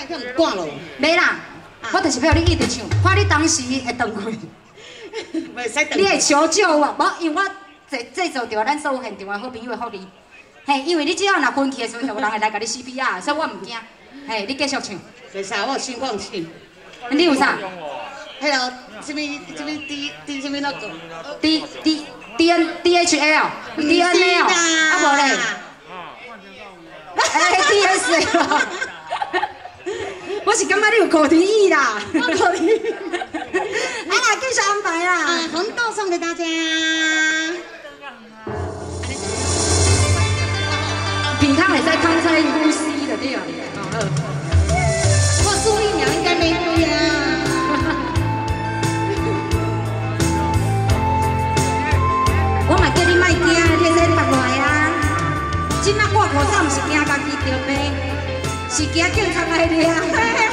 向赶落。 袂啦，我就是要你一直唱，看你当时会断开。 袂使断。 你会求救我，无因为我制造着咱所有现场的好朋友的福利。嘿，因为你只要若分去的时阵，就有人会来甲你 CPR， 所以我唔惊。嘿，你继续唱。 袂使，我有心脏性。 你有啥？ 迄个什么 D 什么那个 DHL DNL 啊无嘞。哎 DS 啦。我是感觉你有口蹄疫啦。口蹄疫。啊啦，继续安排啦。 红豆送给大家。 鼻康会使康在呼吸的对啊。 我注意娘应该没对啊。 我嘛叫你莫惊，你先别来啊！即摆挂口罩，毋是惊家己着病，是惊警察来抓。